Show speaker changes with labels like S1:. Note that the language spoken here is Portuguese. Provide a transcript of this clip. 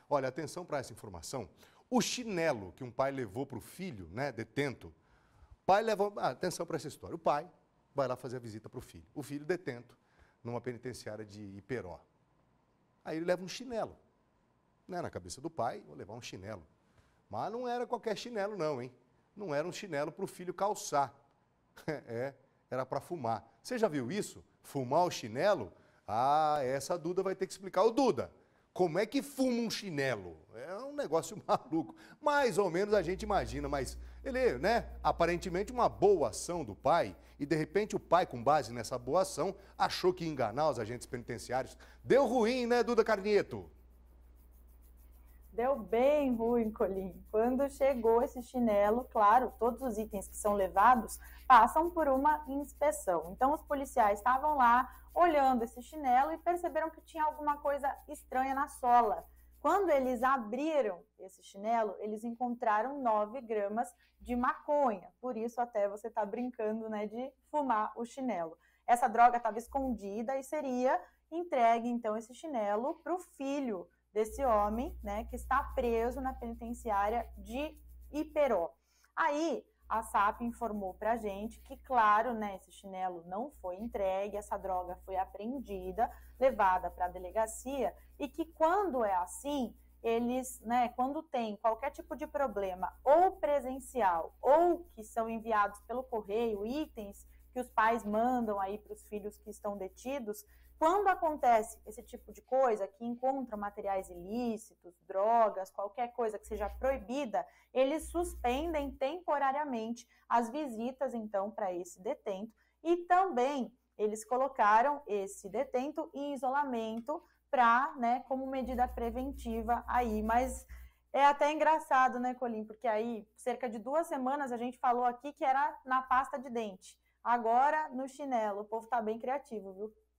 S1: Olha, atenção para essa informação. O chinelo que um pai levou para o filho, né, detento, o pai levou... atenção para essa história. O pai vai lá fazer a visita para o filho. O filho detento numa penitenciária de Iperó. Aí ele leva um chinelo. Né, na cabeça do pai, vou levar um chinelo. Mas não era qualquer chinelo não, hein? Não era um chinelo para o filho calçar. Era para fumar. Você já viu isso? Fumar o chinelo? Essa Duda vai ter que explicar. Ô Duda, como é que fuma um chinelo? É um negócio maluco. Mais ou menos a gente imagina, mas ele, né, aparentemente uma boa ação do pai, e de repente o pai, com base nessa boa ação, achou que ia enganar os agentes penitenciários. Deu ruim, né, Duda Carnieto?
S2: Deu bem ruim, Colim. Quando chegou esse chinelo, claro, todos os itens que são levados passam por uma inspeção. Então, os policiais estavam lá olhando esse chinelo e perceberam que tinha alguma coisa estranha na sola. Quando eles abriram esse chinelo, eles encontraram 9 gramas de maconha. Por isso, até você está brincando, né, de fumar o chinelo. Essa droga estava escondida e seria entregue, então, esse chinelo para o filho desse homem, né, que está preso na penitenciária de Iperó. Aí, a SAP informou para a gente que, claro, né, esse chinelo não foi entregue, essa droga foi apreendida, levada para a delegacia, e que quando é assim, eles, né, quando tem qualquer tipo de problema, ou presencial, ou que são enviados pelo correio, itens que os pais mandam aí para os filhos que estão detidos, quando acontece esse tipo de coisa, que encontram materiais ilícitos, drogas, qualquer coisa que seja proibida, eles suspendem temporariamente as visitas, então, para esse detento. E também eles colocaram esse detento em isolamento para, né, como medida preventiva aí. Mas é até engraçado, né, Colim? Porque aí, cerca de 2 semanas, a gente falou aqui que era na pasta de dente. Agora, no chinelo. O povo tá bem criativo, viu?